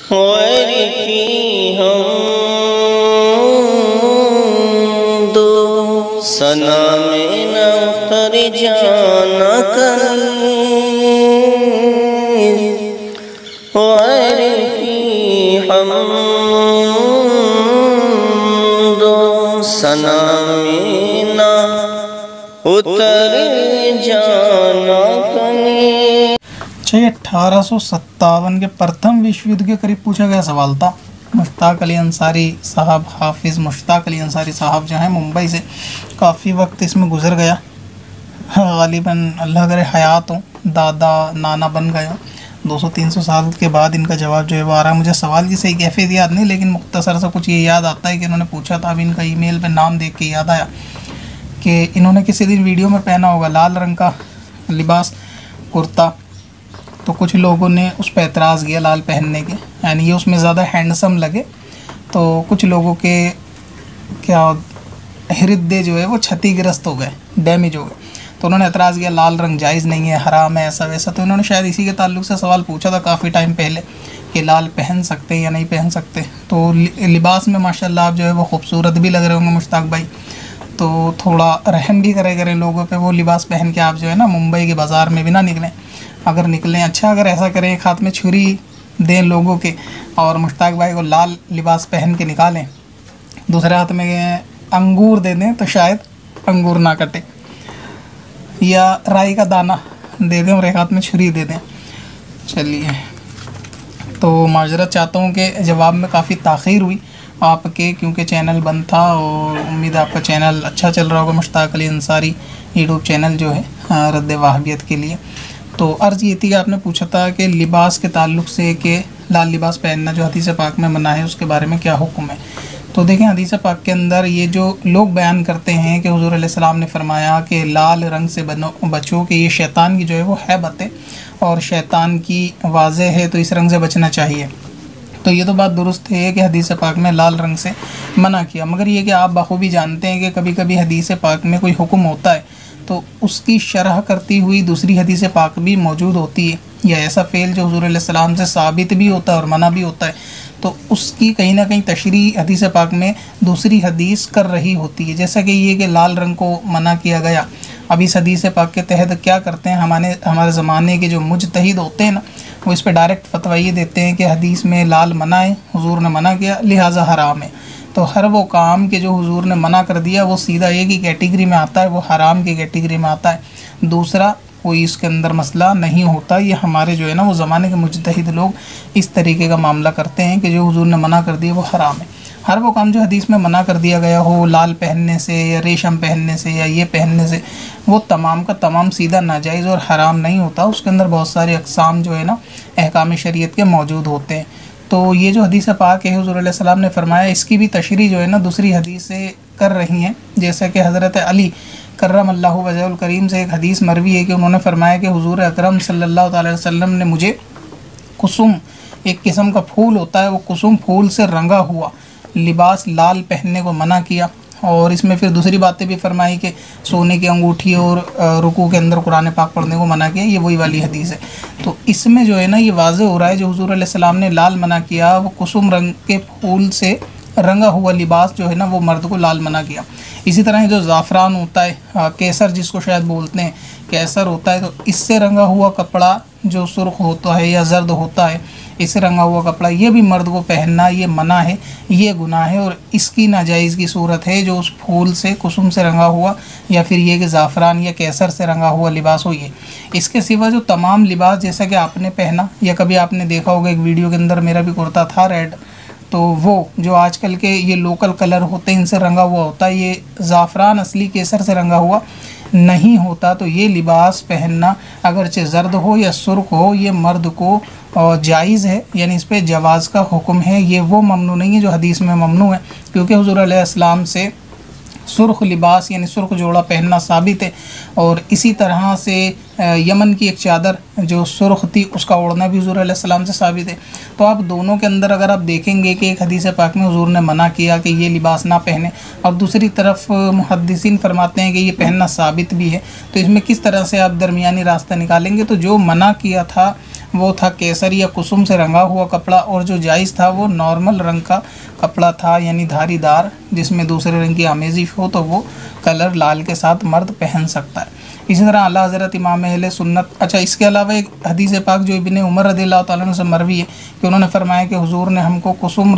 गैर की हम दो सना में न उतर जाना कहीं, गैर की हम दो सना में न उतर जाना कहीं। 1857 के प्रथम विश्व युद्ध के करीब पूछा गया सवाल था। मुश्ताक अली अंसारी साहब, हाफिज़ मुश्ताक अली अंसारी साहब जो हैं मुंबई से काफ़ी वक्त इसमें गुजर गया। गालिबन अल्लाह करे हयात हों, दादा नाना बन गए हों। 200-300 साल के बाद इनका जवाब जो है वो आ रहा है। मुझे सवाल की सही कैफियत याद नहीं, लेकिन मुख्तसर से कुछ ये याद आता है कि इन्होंने पूछा था। अभी इनका ईमेल पे नाम देख के याद आया कि इन्होंने किसी दिन वीडियो में पहना होगा लाल रंग का लिबास, कुर्ता। तो कुछ लोगों ने उस पर एतराज़ किया लाल पहनने के, यानी ये उसमें ज़्यादा हैंडसम लगे। तो कुछ लोगों के क्या हृदय जो है वो क्षतिग्रस्त हो गए, डैमेज हो गए। तो उन्होंने एतराज़ किया लाल रंग जायज़ नहीं है, हराम है, ऐसा वैसा। तो इन्होंने शायद इसी के ताल्लुक से सवाल पूछा था काफ़ी टाइम पहले कि लाल पहन सकते हैं या नहीं पहन सकते। तो लिबास में माशाल्लाह आप जो है वो खूबसूरत भी लग रहे होंगे मुश्ताक भाई। तो थोड़ा रहम भी करें लोगों पे। वो लिबास पहन के आप जो है ना मुंबई के बाज़ार में भी ना निकलें। अगर निकलें अच्छा, अगर ऐसा करें एक हाथ में छुरी दें लोगों के और मुश्ताक भाई को लाल लिबास पहन के निकालें, दूसरे हाथ में अंगूर दे दें तो शायद अंगूर ना कटे, या राई का दाना दे दें और एक हाथ में छुरी दे दें। चलिए, तो माजरत चाहता हूँ कि जवाब में काफ़ी ताख़ीर हुई आपके, क्योंकि चैनल बंद था और उम्मीद है आपका चैनल अच्छा चल रहा होगा। मुश्ताक अली अंसारी यूट्यूब चैनल जो है रद्द वाहबियत के लिए। तो अर्ज़ ये थी कि आपने पूछा था कि लिबास के ताल्लुक़ से कि लाल लिबास पहनना जो हदीस पाक में मना है उसके बारे में क्या हुक्म है। तो देखें, हदीस पाक के अंदर ये जो लोग बयान करते हैं कि हुज़ूर अलैहिस्सलाम ने फरमाया कि लाल रंग से बचो कि ये शैतान की जो है वो हैबत है और शैतान की वाज़े है, तो इस रंग से बचना चाहिए। तो ये तो बात दुरुस्त है कि हदीस पाक में लाल रंग से मना किया, मगर ये कि आप बखूबी जानते हैं कि कभी कभी हदीस पाक में कोई हुक्म होता है तो उसकी शरह करती हुई दूसरी हदीस पाक भी मौजूद होती है, या ऐसा फ़ेल जो हुज़ूर अलैहिस्सलाम से साबित भी होता है और मना भी होता है, तो उसकी कहीं ना कहीं तशरीह हदीस पाक में दूसरी हदीस कर रही होती है। जैसा कि ये कि लाल रंग को मना किया गया। अब इस हदीस पाक के तहत क्या करते हैं हमारे ज़माने के जो मुजतहिद होते हैं ना, वो इस पर डायरेक्ट फतवा ये देते हैं कि हदीस में लाल मना है, हुज़ूर ने मना किया, लिहाजा हराम है। तो हर वो काम के जो हुज़ूर ने मना कर दिया वो सीधा एक ही कैटेगरी में आता है, वो हराम की कैटेगरी में आता है। दूसरा कोई इसके अंदर मसला नहीं होता। ये हमारे जो है ना वो ज़माने के मुजतहिद लोग इस तरीके का मामला करते हैं कि जो हुज़ूर ने मना कर दिया वो हराम है। हर वो काम जो हदीस में मना कर दिया गया हो, लाल पहनने से या रेशम पहनने से या ये पहनने से, वो तमाम का तमाम सीधा नाजायज़ और हराम नहीं होता। उसके अंदर बहुत सारे अक़साम जो है ना अहकाम शरीयत के मौजूद होते हैं। तो ये जो हदीस पाक है हुज़ूर अलैहिस्सलाम ने फरमाया, इसकी भी तशरीह जो है ना दूसरी हदीस से कर रही हैं। जैसा कि हज़रत अली कर्रमल्लाहु वजहुल करीम से एक हदीस मरवी है कि उन्होंने फरमाया कि हुज़ूर अकरम सल्लल्लाहु अलैहि वसल्लम ने मुझे कुसुम, एक किस्म का फूल होता है, वो कुसुम फूल से रंगा हुआ लिबास लाल पहनने को मना किया। और इसमें फिर दूसरी बातें भी फरमाई कि सोने की अंगूठी और रुकू के अंदर कुरान पाक पढ़ने को मना किया। ये वही वाली हदीस है। तो इसमें जो है ना ये वाज़े हो रहा है जो हुज़ूर अलैहिस्सलाम ने लाल मना किया, वो कुसुम रंग के फूल से रंगा हुआ लिबास जो है ना वो मर्द को लाल मना किया। इसी तरह जो ज़ाफ़रान होता है, केसर जिसको शायद बोलते हैं, केसर होता है, तो इससे रंगा हुआ कपड़ा जो सुर्ख होता है या जर्द होता है, इससे रंगा हुआ कपड़ा ये भी मर्द को पहनना ये मना है, ये गुनाह है और इसकी नाजायज़ की सूरत है जो उस फूल से कुसुम से रंगा हुआ या फिर ये कि ज़ाफ़रान या केसर से रंगा हुआ लिबास हो। ये इसके सिवा जो तमाम लिबास जैसा कि आपने पहना या कभी आपने देखा होगा एक वीडियो के अंदर मेरा भी कुर्ता था रेड, तो वो जो आजकल के ये लोकल कलर होते हैं इनसे रंगा हुआ होता है, ये ज़ाफ़रान असली केसर से रंगा हुआ नहीं होता। तो ये लिबास पहनना अगरचे ज़र्द हो या सुर्ख हो, ये मर्द को जायज़ है, यानी इस पर जवाज़ का हुक्म है। ये वो ममनू नहीं है जो हदीस में ममनू है, क्योंकि हुज़ूर अलैहिस्सलाम से सुर्ख लिबास यानी सुर्ख जोड़ा पहनना साबित है। और इसी तरह से यमन की एक चादर जो सुर्ख थी उसका ओढ़ना भी हुज़ूर अलैहिस्सलाम से साबित है। तो आप दोनों के अंदर अगर आप देखेंगे कि एक हदीस पाक में हुज़ूर ने मना किया कि ये लिबास ना पहने और दूसरी तरफ मुहद्दिसीन फरमाते हैं कि ये पहनना साबित भी है, तो इसमें किस तरह से आप दरमियानी रास्ता निकालेंगे। तो जो मना किया था वो था केसर या कुसुम से रंगा हुआ कपड़ा, और जो जायज़ था वो नॉर्मल रंग का कपड़ा था, यानी धारीदार, जिसमें दूसरे रंग की आमेजिश हो तो वो कलर लाल के साथ मर्द पहन सकता है। इसी तरह आला हज़रत इमाम अहले सुन्नत, अच्छा इसके अलावा एक हदीस पाक जो इब्ने उमर रज़ियल्लाहु ताला अन्हु से मरवी है कि उन्होंने फरमाया कि हुजूर ने हमको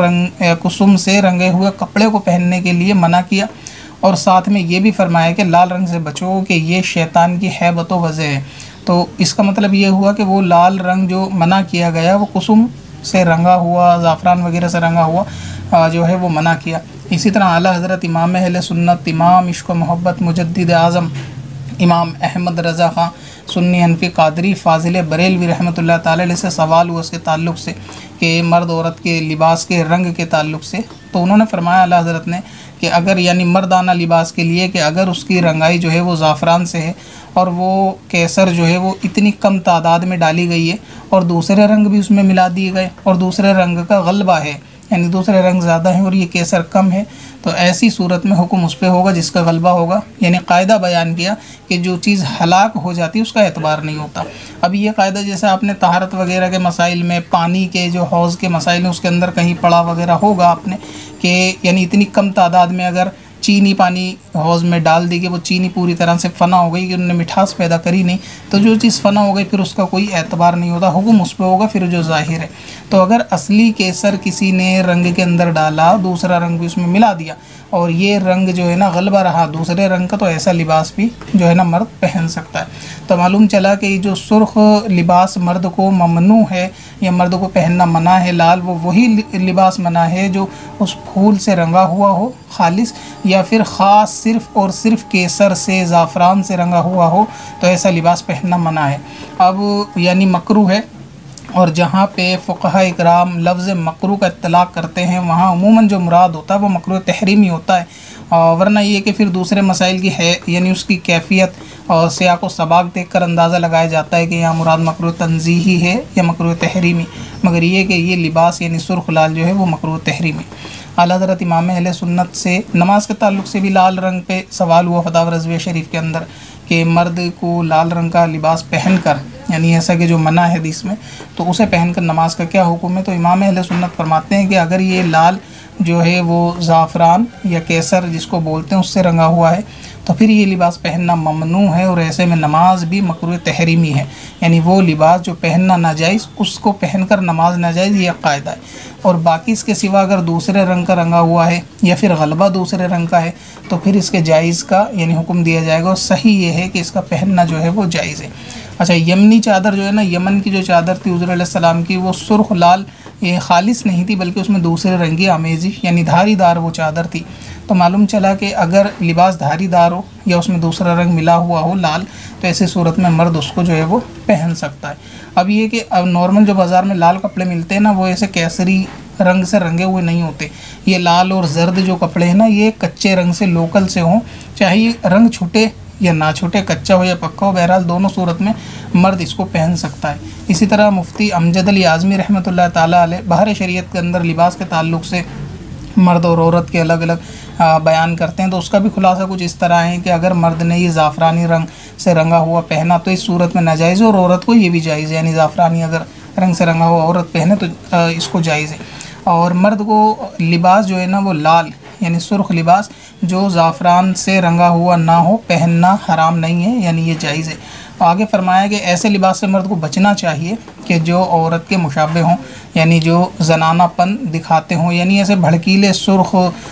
कुसुम से रंगे हुए कपड़े को पहनने के लिए मना किया, और साथ में ये भी फरमाया कि लाल रंग से बचो कि ये शैतान की हैबत व वज़ह है। तो इसका मतलब ये हुआ कि वो लाल रंग जो मना किया गया वो कुसुम से रंगा हुआ, ज़ाफ़रान वगैरह से रंगा हुआ जो है वो मना किया। इसी तरह आला हज़रत इमाम अहले सुन्नत, इमाम इश्क़ व मोहब्बत, मुजद्दिद आज़म इमाम अहमद रज़ा ख़ान सुन्नी हनफी कादरी फ़ाज़िल बरेलवी रहमतुल्लाह ताला अलैह से सवाल हुआ उसके ताल्लुक़ से कि मर्द औरत के लिबास के रंग के ताल्लुक़ से, तो उन्होंने फरमाया आला हज़रत ने कि अगर यानी मर्दाना लिबास के लिए कि अगर उसकी रंगाई जो है वो ज़ाफ़रान से है और वो केसर जो है वो इतनी कम तादाद में डाली गई है और दूसरे रंग भी उसमें मिला दिए गए और दूसरे रंग का गलबा है, यानी दूसरे रंग ज़्यादा हैं और ये केसर कम है, तो ऐसी सूरत में हुक्म उस पर होगा जिसका गलबा होगा। यानी कायदा बयान किया कि जो चीज़ हलाक हो जाती है उसका एतबार नहीं होता। अब ये कायदा जैसे आपने तहारत वगैरह के मसाइल में, पानी के जो हौज़ के मसाइल हैं उसके अंदर कहीं पढ़ा वगैरह होगा आपने कि यानी इतनी कम तादाद में अगर चीनी पानी हौज़ में डाल दी कि वो चीनी पूरी तरह से फ़ना हो गई कि उन्होंने मिठास पैदा करी नहीं, तो जो चीज़ फ़ना हो गई फिर उसका कोई एतबार नहीं होता, हुक्म उस पर होगा फिर जो ज़ाहिर है। तो अगर असली केसर किसी ने रंग के अंदर डाला, दूसरा रंग भी उसमें मिला दिया और ये रंग जो है ना गलबा रहा दूसरे रंग का, तो ऐसा लिबास भी जो है ना मर्द पहन सकता है। तो मालूम चला कि जो सुर्ख लिबास मर्द को ममनू है या मर्द को पहनना मना है लाल, वो वही लिबास मना है जो उस फूल से रंगा हुआ हो खालिस, या फिर ख़ास सिर्फ़ और सिर्फ केसर से ज़ाफ़रान से रंगा हुआ हो, तो ऐसा लिबास पहनना मना है। अब यानी मकरूह है, और जहाँ पे फ़ुक़हा इकराम लफ्ज़ मकरूह का इत्तलाक़ करते हैं वहाँ अमूमन जो मुराद होता है वो मकरूह तहरीमी होता है, वरना ये कि फिर दूसरे मसाइल की है यानी उसकी कैफियत और सियाक़ व सबाक़ देख कर अंदाज़ा लगाया जाता है कि यहाँ मुराद मकरूह तंज़ीही है या मकरूह तहरीमी, मगर ये कि ये लिबास यानी सुर्ख़ लाल जो है वो मकरूह तहरीमी। आला हज़रत इमाम अहले सुन्नत से नमाज के ताल्लुक़ से भी लाल रंग पे सवाल हुआ फतावा रज़विया शरीफ के अंदर कि मर्द को लाल रंग का लिबास पहन कर, यानी ऐसा कि जो मना है हदीस में, तो उसे पहन कर नमाज का क्या हुक्म है। तो इमाम अहले सुन्नत फरमाते हैं कि अगर ये लाल जो है वो ज़ाफ़रान या केसर जिसको बोलते हैं उससे रंगा हुआ है तो फिर ये लिबास पहनना ममनू है, और ऐसे में नमाज भी मकरूह तहरीमी है, यानी वो लिबास जो पहनना नाजायज़ उसको पहनकर नमाज नाजायज़, ये कायदा है। और बाकी इसके सिवा अगर दूसरे रंग का रंगा हुआ है या फिर गलबा दूसरे रंग का है तो फिर इसके जायज़ का यानी हुक्म दिया जाएगा, और सही ये है कि इसका पहनना जो है वो जायज़ है। अच्छा, यमनी चादर जो है ना, यमन की जो चादर थी हुज़ूर अलैहिस्सलाम की, वो सुर्ख लाल ये खालिस नहीं थी बल्कि उसमें दूसरे रंग की आमेज़िश यानी धारीदार वो चादर थी। तो मालूम चला कि अगर लिबास धारीदार हो या उसमें दूसरा रंग मिला हुआ हो लाल, तो ऐसी सूरत में मर्द उसको जो है वो पहन सकता है। अब ये कि अब नॉर्मल जो बाज़ार में लाल कपड़े मिलते हैं ना, वो ऐसे केसरी रंग से रंगे हुए नहीं होते। ये लाल और जर्द जो कपड़े हैं ना, ये कच्चे रंग से लोकल से हों, चाहे रंग छूटे या ना छूटे, कच्चा हो या पक्का हो, बहरहाल दोनों सूरत में मर्द इसको पहन सकता है। इसी तरह मुफ्ती अमजद अली आज़मी रहमतुल्लाह ताला अलैह बहर शरीयत के अंदर लिबास के ताल्लुक़ से मर्द और औरत के अलग अलग बयान करते हैं, तो उसका भी खुलासा कुछ इस तरह है कि अगर मर्द ने ये ज़ाफ़रानी रंग से रंगा हुआ पहना तो इस सूरत में नाजायज़ है, और औरत को ये भी जायज़ है, यानी ज़ाफ़रानी अगर रंग से रंगा हुआ औरत पहने तो इसको जायज़ है। और मर्द को लिबास जो है ना वो लाल यानी सुर्ख लिबास जो ज़ाफ़रान से रंगा हुआ ना हो पहनना हराम नहीं है, यानी ये जायज़ है। आगे फरमाया कि ऐसे लिबास से मर्द को बचना चाहिए कि जो औरत के मुशाबे हों, यानी जो जनानापन दिखाते हों, यानी ऐसे भड़कीले सुर्ख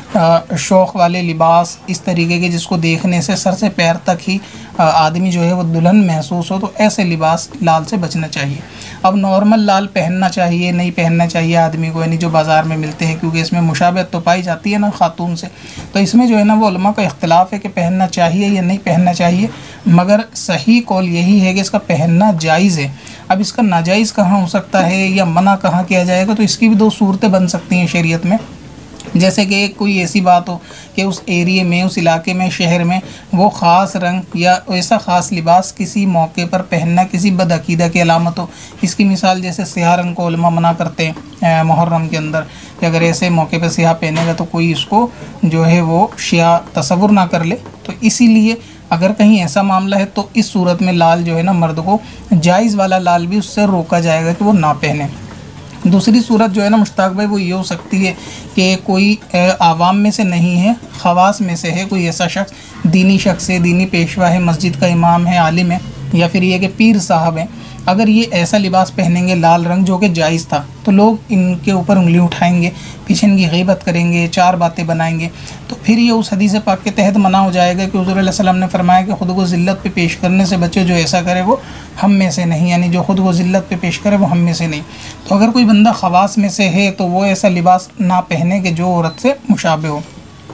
शौक़ वाले लिबास इस तरीके के जिसको देखने से सर से पैर तक ही आदमी जो है वो दुल्हन महसूस हो, तो ऐसे लिबास लाल से बचना चाहिए। अब नॉर्मल लाल पहनना चाहिए नहीं पहनना चाहिए आदमी को, यानी जो बाज़ार में मिलते हैं, क्योंकि इसमें मुशाबहत तो पाई जाती है ना खातून से, तो इसमें जो है ना वो उलमा का इख्तिलाफ़ है कि पहनना चाहिए या नहीं पहनना चाहिए, मगर सही कौल यही है कि इसका पहनना जायज़ है। अब इसका नाजायज़ कहाँ हो सकता है या मना कहाँ किया जाएगा, तो इसकी भी दो सूरतें बन सकती हैं शरीयत में। जैसे कि कोई ऐसी बात हो कि उस एरिए में, उस इलाके में, शहर में वो ख़ास रंग या ऐसा ख़ास लिबास किसी मौके पर पहनना किसी बदअकीदा की अलामत हो। इसकी मिसाल जैसे स्याह रंग को उलमा मना करते हैं मुहर्रम के अंदर कि अगर ऐसे मौके पर स्याह पहनेगा तो कोई इसको जो है वो शिया तसव्वुर ना कर ले, तो इसीलिए अगर कहीं ऐसा मामला है तो इस सूरत में लाल जो है ना, मर्द को जायज़ वाला लाल भी उससे रोका जाएगा कि वो ना पहने। दूसरी सूरत जो है ना मुश्ताक भाई, वो ये हो सकती है कि कोई आवाम में से नहीं है, ख़वास में से है, कोई ऐसा शख्स, दीनी शख्स है, दीनी पेशवा है, मस्जिद का इमाम है, आलिम है, या फिर ये कि पीर साहब हैं। अगर ये ऐसा लिबास पहनेंगे लाल रंग जो कि जायज़ था, तो लोग इनके ऊपर उंगली उठाएंगे, पीछे इनकी ग़ीबत करेंगे, चार बातें बनाएंगे, तो फिर ये उस हदीस पाक के तहत मना हो जाएगा कि हुज़ूर सल्लल्लाहु अलैहि वसल्लम ने फरमाया कि ख़ुद को ज़िल्लत पे पेश करने से बचे, जो ऐसा करे वो हम में से नहीं, यानी जो ख़ुद को ज़िल्लत पे पेश करे वो हम में से नहीं। तो अगर कोई बंदा ख़वास में से है तो वो ऐसा लिबास ना पहने कि जो औरत से मुशाबे हो।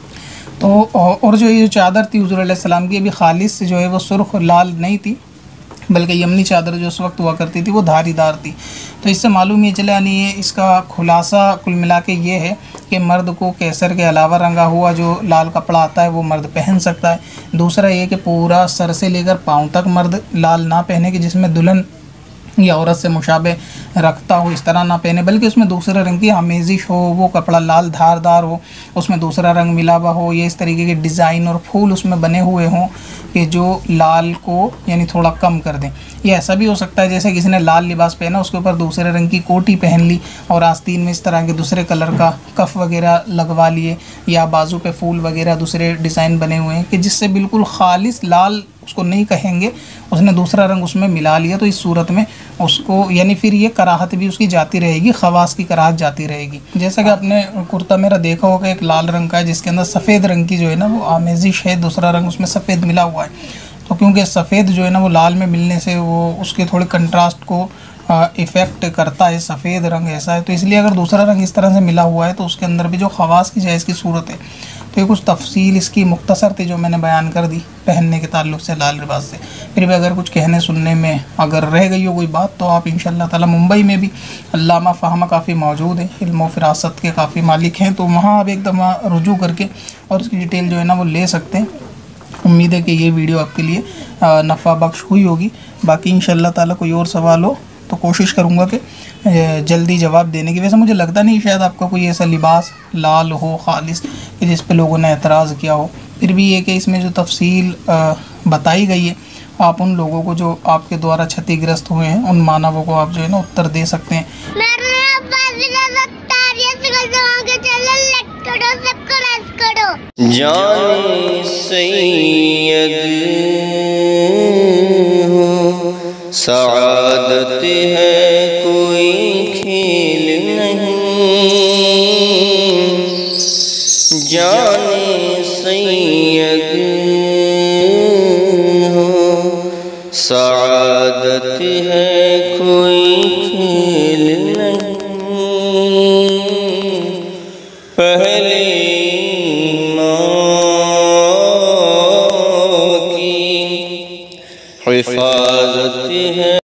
तो और जो ये चादर थी हुज़ूर अलैहि सलाम की, अभी खालिस जो है वो सुर्ख लाल नहीं थी, बल्कि यमनी चादर जो उस वक्त हुआ करती थी वो धारीदार थी। तो इससे मालूम ये चला, यानी ये इसका खुलासा कुल मिला के ये है कि मर्द को कैसर के अलावा रंगा हुआ जो लाल कपड़ा आता है वो मर्द पहन सकता है। दूसरा ये कि पूरा सर से लेकर पाँव तक मर्द लाल ना पहने कि जिसमें दुल्हन या औरत से मुशाबे रखता हो, इस तरह ना पहने, बल्कि उसमें दूसरे रंग की आमेजिश हो, वो कपड़ा लाल धारदार हो, उसमें दूसरा रंग मिला हुआ हो, ये इस तरीके के डिज़ाइन और फूल उसमें बने हुए हों कि जो लाल को यानी थोड़ा कम कर दें। ये ऐसा भी हो सकता है जैसे किसी ने लाल लिबास पहना, उसके ऊपर दूसरे रंग की कोटी पहन ली और आस्तीन में इस तरह के दूसरे कलर का कफ वगैरह लगवा लिए, या बाजू पे फूल वगैरह दूसरे डिज़ाइन बने हुए हैं कि जिससे बिल्कुल खालिस लाल उसको नहीं कहेंगे, उसने दूसरा रंग उसमें मिला लिया, तो इस सूरत में उसको यानी फिर ये कराहत भी उसकी जाती रहेगी, खवास की कराहत जाती रहेगी। जैसा कि आपने कुर्ता मेरा देखा होगा, एक लाल रंग का है जिसके अंदर सफ़ेद रंग की जो है ना वो आमेजिश है, दूसरा रंग उसमें सफ़ेद मिला हुआ है। तो क्योंकि सफ़ेद जो है ना वो लाल में मिलने से वो उसके थोड़े कंट्रास्ट को इफ़ेक्ट करता है, सफ़ेद रंग ऐसा है, तो इसलिए अगर दूसरा रंग इस तरह से मिला हुआ है तो उसके अंदर भी जो खवास की जायज़ की सूरत है। तो ये कुछ तफसील इसकी मुख्तसर थी जो मैंने बयान कर दी पहनने के ताल्लुक़ से लाल लिबास से। फिर भी अगर कुछ कहने सुनने में अगर रह गई हो कोई बात तो आप इंशाअल्लाह ताला मुंबई में भी अल्लामा फ़ाहमा काफ़ी मौजूद है, इल्म व फ़िरासत के काफ़ी मालिक हैं, तो वहाँ आप एकदम रुजू करके और इसकी डिटेल जो है ना वो ले सकते हैं। उम्मीद है कि ये वीडियो आपके लिए नफ़ा बख्श हुई होगी। बाकी इंशाअल्लाह ताला कोई और सवाल हो तो कोशिश करूँगा कि जल्दी जवाब देने की। वैसे मुझे लगता नहीं शायद आपका कोई ऐसा लिबास लाल हो खालिस कि जिस पे लोगों ने एतराज़ किया हो। फिर भी ये कि इसमें जो तफसील बताई गई है, आप उन लोगों को जो आपके द्वारा क्षतिग्रस्त हुए हैं उन मानवों को आप जो है ना उत्तर दे सकते हैं। जाने सैयद हो सआदत है कोई खेल नहीं, जाने सैयद हो सआदत है कोई खेल नहीं। पहले हिफाजत है